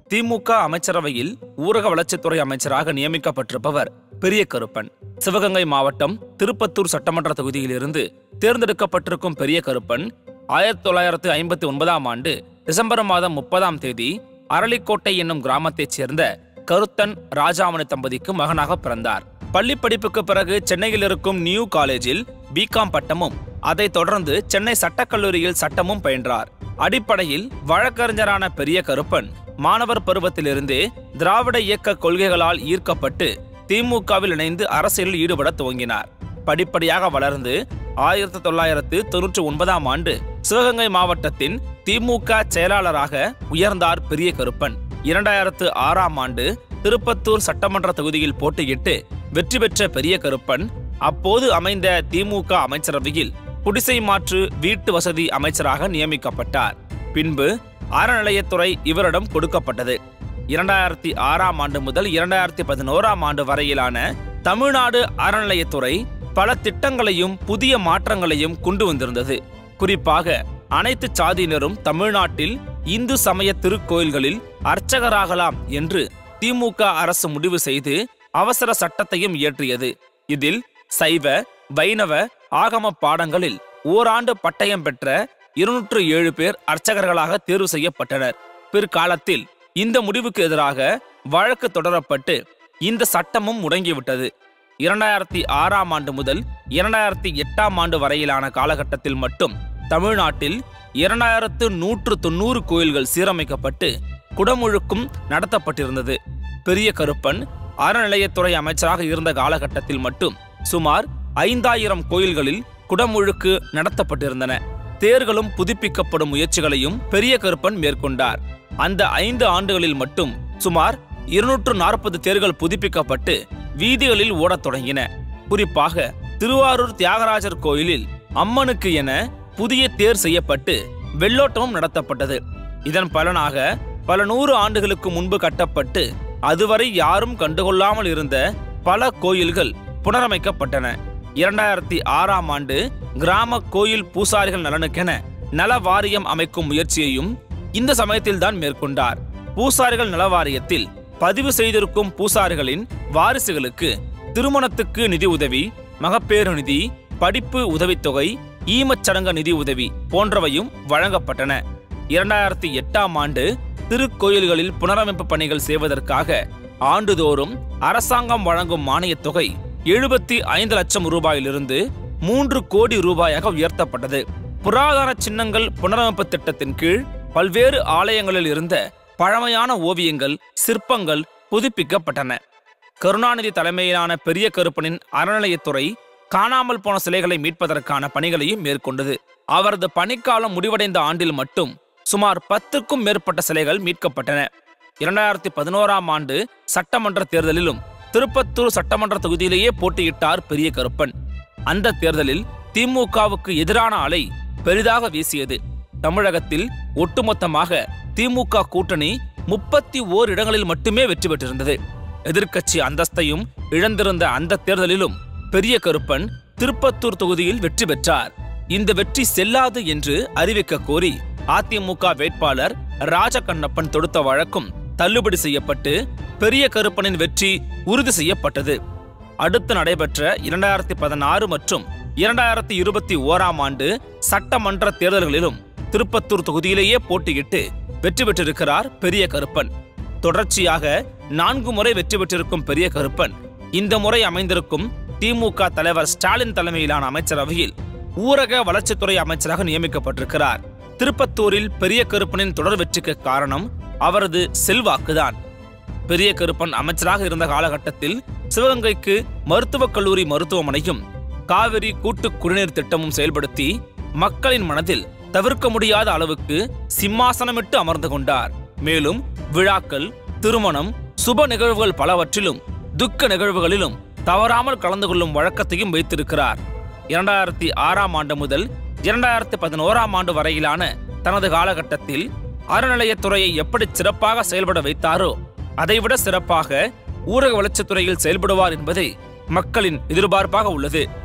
திமுக அமைச்சரவையில் ஊரக வளர்ச்சித்துறை அமைச்சராக நியமிக்கப்பட்டிருப்பவர் பெரிய கருப்பன். சிவகங்கை மாவட்டம் திருப்பத்தூர் சட்டமன்ற தொகுதியிலிருந்து தேர்ந்தெடுக்கப்பட்டிருக்கும் பெரிய கருப்பன் 1959ஆம் ஆண்டு டிசம்பர் மாதம் 30ஆம் தேதி அரளிக்கோட்டை என்னும் கிராமத்தைச் சேர்ந்த கருத்தன் ராஜாமணி தம்பதிக்கு மகனாக பிறந்தார். பள்ளி படிப்புக்கு பிறகு சென்னையில் இருக்கும் நியூ காலேஜில் பிகாம் பட்டமும் அதைத் தொடர்ந்து சென்னை சட்டக்கல்லூரியில் சட்டமும் பயின்றார். அடிப்படையில் வழக்கறிஞரான பெரிய கருப்பன் மாணவர் பருவத்திலிருந்தே திராவிட இயக்க கொள்கைகளால் ஈர்க்கப்பட்டு திமுகவில் இணைந்து அரசியலில் ஈடுபட துவங்கினார். படிப்படியாக வளர்ந்து 1999ஆம் ஆண்டு சிவகங்கை மாவட்டத்தின் திமுக செயலாளராக உயர்ந்தார் பெரிய கருப்பன். 2006ஆம் ஆண்டு திருப்பத்தூர் சட்டமன்ற தொகுதியில் போட்டியிட்டு வெற்றி பெற்ற பெரிய கருப்பன் அப்போது அமைந்த திமுக அமைச்சரவையில் குடிசை மாற்று வீட்டு வசதி அமைச்சராக நியமிக்கப்பட்டார். பின்பு அறநிலையத்துறை இவரிடம் கொடுக்கப்பட்டது. 2006ஆம் ஆண்டு முதல் 2011ஆம் ஆண்டு வரையிலான தமிழ்நாடு அறநிலையத்துறை பல திட்டங்களையும் புதிய மாற்றங்களையும் கொண்டு வந்திருந்தது. குறிப்பாக அனைத்து சாதியினரும் தமிழ்நாட்டில் இந்து சமய திருக்கோயில்களில் அர்ச்சகராகலாம் என்று திமுக அரசு முடிவு செய்து அவசர சட்டத்தையும் இயற்றியது. இதில் சைவ வைணவ ஆகம பாடங்களில் ஓராண்டு பட்டயம் பெற்ற 207 பேர் அர்ச்சகர்களாக தேர்வு செய்யப்பட்டனர். பிற்காலத்தில் இந்த முடிவுக்கு எதிராக வழக்கு தொடரப்பட்டு இந்த சட்டமும் முடங்கிவிட்டது. 2006ஆம் ஆண்டு முதல் 2008ஆம் ஆண்டு வரையிலான காலகட்டத்தில் மட்டும் தமிழ்நாட்டில் 2190 கோயில்கள் சீரமைக்கப்பட்டு குடமுழுக்கும் நடத்தப்பட்டிருந்தது. பெரிய கருப்பன் அறநிலையத்துறை அமைச்சராக இருந்த காலகட்டத்தில் மட்டும் சுமார் 5000 கோயில்களில் குடமுழுக்கு நடத்தப்பட்டிருந்தன. தேர்களும் புதுப்பிக்கப்படும் முயற்சிகளையும் பெரிய கருப்பன் மேற்கொண்டார். அந்த 5 ஆண்டுகளில் மட்டும் சுமார் 240 தேர்கள் புதுப்பிக்கப்பட்டு வீதிகளில் ஓடத் தொடங்கின. குறிப்பாக திருவாரூர் தியாகராஜர் கோயிலில் அம்மனுக்கு என புதிய தேர் செய்யப்பட்டு வெள்ளோட்டமும் நடத்தப்பட்டது. இதன் பலனாக பல 100 ஆண்டுகளுக்கு முன்பு கட்டப்பட்டு அதுவரை யாரும் கண்டுகொள்ளாமல் இருந்த பல கோயில்கள் புனரமைக்கப்பட்டன. 2006ஆம் ஆண்டு கிராம கோயில் பூசாரிகள் நலனுக்கென நல வாரியம் அமைக்கும் முயற்சியையும் இந்த சமயத்தில்தான் மேற்கொண்டார். பூசாரிகள் நல வாரியத்தில் பதிவு செய்திருக்கும் பூசாரிகளின் வாரிசுகளுக்கு திருமணத்துக்கு நிதி உதவி, மகப்பேறு நிதி, படிப்பு உதவித்தொகை, ஈமச்சடங்கு நிதி உதவி போன்றவையும் வழங்கப்பட்டன. 2008ஆம் ஆண்டு திருக்கோயில்களில் புனரமைப்பு பணிகள் செய்வதற்காக ஆண்டுதோறும் அரசாங்கம் வழங்கும் மானியத் தொகை 75 லட்சம் ரூபாயிலிருந்து 3 கோடி ரூபாயாக உயர்த்தப்பட்டது. புராதன சின்னங்கள் புனரமைப்பு திட்டத்தின் கீழ் பல்வேறு ஆலயங்களில் இருந்த பழமையான ஓவியங்கள், சிற்பங்கள் புதுப்பிக்கப்பட்டன. கருணாநிதி தலைமையிலான பெரிய கருப்பனின் அறநிலையத்துறை காணாமல் போன சிலைகளை மீட்பதற்கான பணிகளையும் மேற்கொண்டது. அவரது பணிக்காலம் முடிவடைந்த ஆண்டில் மட்டும் சுமார் 10க்கும் மேற்பட்ட சிலைகள் மீட்கப்பட்டன. 2011ஆம் ஆண்டு சட்டமன்ற தேர்தலிலும் திருப்பத்தூர் சட்டமன்ற தொகுதியிலேயே போட்டியிட்டார் பெரிய கருப்பன். அந்த தேர்தலில் திமுகவுக்கு எதிரான அலை பெரிதாக வீசியது. தமிழகத்தில் ஒட்டுமொத்தமாக திமுக கூட்டணி 31 இடங்களில் மட்டுமே வெற்றி பெற்றிருந்தது. எதிர்க்கட்சி அந்தஸ்தையும் இழந்திருந்த அந்த தேர்தலிலும் பெரிய கருப்பன் திருப்பத்தூர் தொகுதியில் வெற்றி பெற்றார். இந்த வெற்றி செல்லாது என்று அறிவிக்க கோரி அதிமுக வேட்பாளர் ராஜகண்ணப்பன் தொடுத்த வழக்கும் தள்ளுபடி செய்யப்பட்டு பெரிய கருப்பனின் வெற்றி உறுதி செய்யப்பட்டது. அடுத்து நடைபெற்ற 2016 மற்றும் 2021ஆம் ஆண்டு சட்டமன்ற தேர்தல்களிலும் திருப்பத்தூர் தொகுதியிலேயே போட்டியிட்டு வெற்றி பெற்றிருக்கிறார் பெரிய கருப்பன். தொடர்ச்சியாக 4 முறை வெற்றி பெற்றிருக்கும் பெரிய கருப்பன் இந்த முறை அமைந்திருக்கும் திமுக தலைவர் ஸ்டாலின் தலைமையிலான அமைச்சரவையில் ஊரக வளர்ச்சித்துறை அமைச்சராக நியமிக்கப்பட்டிருக்கிறார். திருப்பத்தூரில் பெரிய கருப்பனின் தொடர் வெற்றிக்கு காரணம் அவரது செல்வாக்குதான். பெரிய கருப்பன் அமைச்சராக இருந்த காலகட்டத்தில் சிவகங்கைக்கு மருத்துவக் கல்லூரி மருத்துவமனையும் காவிரி கூட்டு குடிநீர் திட்டமும் செயல்படுத்தி மக்களின் மனதில் தவிர்க்க முடியாத அளவுக்கு சிம்மாசனமிட்டு அமர்ந்து கொண்டார். மேலும் விழாக்கள், திருமணம், சுப நிகழ்வுகள் பலவற்றிலும் துக்க நிகழ்வுகளிலும் தவறாமல் கலந்து கொள்ளும் வழக்கத்தையும் வைத்திருக்கிறார். 2006ஆம் ஆண்டு முதல் 2011ஆம் ஆண்டு வரையிலான தனது காலகட்டத்தில் அறநிலையத்துறையை எப்படி சிறப்பாக செயல்பட வைத்தாரோ அதைவிட சிறப்பாக ஊரக வளர்ச்சித்துறையில் செயல்படுவார் என்பதே மக்களின் எதிர்பார்ப்பாக உள்ளது.